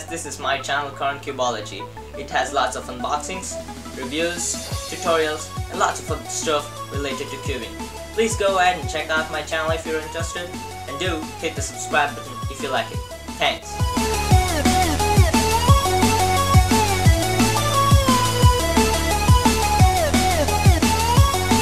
as this is my channel Karan Cubology. It has lots of unboxings, reviews, tutorials, and lots of other stuff related to cubing. Please go ahead and check out my channel if you're interested, and do hit the subscribe button if you like it. Thanks.